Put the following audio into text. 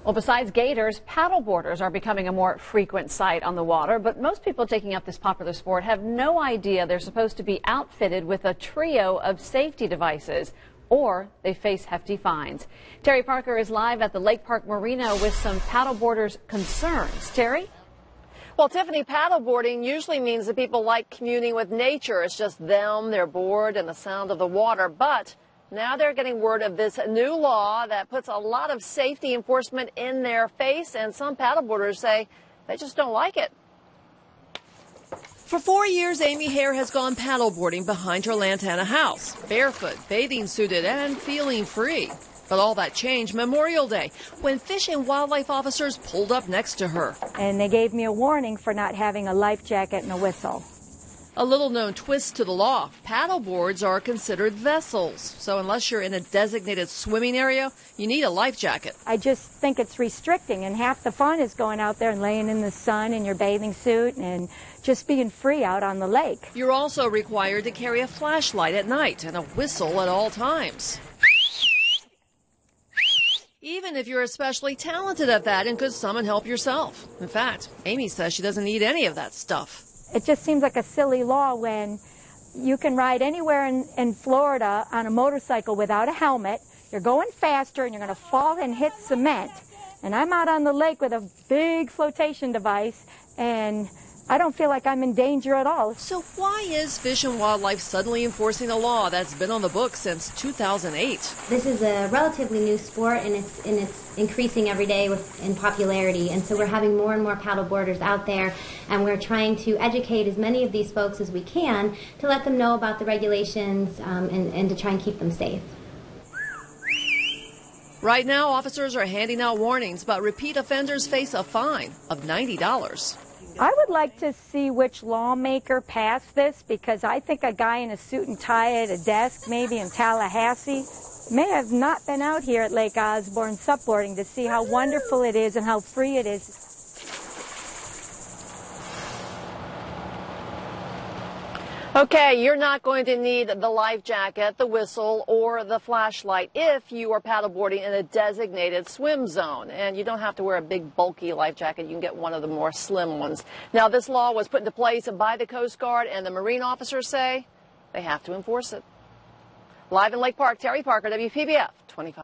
Well, besides gators, paddleboarders are becoming a more frequent sight on the water, but most people taking up this popular sport have no idea they're supposed to be outfitted with a trio of safety devices, or they face hefty fines. Terry Parker is live at the Lake Park Marina with some paddleboarders' concerns. Terry? Well, Tiffany, paddleboarding usually means that people like communing with nature. It's just them, they're bored, and the sound of the water. But now they're getting word of this new law that puts a lot of safety enforcement in their face, and some paddleboarders say they just don't like it. For 4 years, Amy Hare has gone paddleboarding behind her Lantana house, barefoot, bathing suited, and feeling free. But all that changed Memorial Day when Fish and Wildlife officers pulled up next to her. And they gave me a warning for not having a life jacket and a whistle. A little-known twist to the law, paddleboards are considered vessels. So unless you're in a designated swimming area, you need a life jacket. I just think it's restricting, and half the fun is going out there and laying in the sun in your bathing suit and just being free out on the lake. You're also required to carry a flashlight at night and a whistle at all times. Even if you're especially talented at that and could summon help yourself. In fact, Amy says she doesn't need any of that stuff. It just seems like a silly law when you can ride anywhere in Florida on a motorcycle without a helmet. You're going faster and you're going to fall and hit cement. And I'm out on the lake with a big flotation device, and I don't feel like I'm in danger at all. So why is Fish and Wildlife suddenly enforcing a law that's been on the books since 2008? This is a relatively new sport, and it's increasing every day in popularity. And so we're having more and more paddleboarders out there, and we're trying to educate as many of these folks as we can to let them know about the regulations and to try and keep them safe. Right now, officers are handing out warnings, but repeat offenders face a fine of $90. I would like to see which lawmaker passed this, because I think a guy in a suit and tie at a desk, maybe in Tallahassee, may have not been out here at Lake Osborne supboarding to see how wonderful it is and how free it is. Okay, you're not going to need the life jacket, the whistle, or the flashlight if you are paddleboarding in a designated swim zone. And you don't have to wear a big, bulky life jacket. You can get one of the more slim ones. Now, this law was put into place by the Coast Guard, and the marine officers say they have to enforce it. Live in Lake Park, Terry Parker, WPBF 25.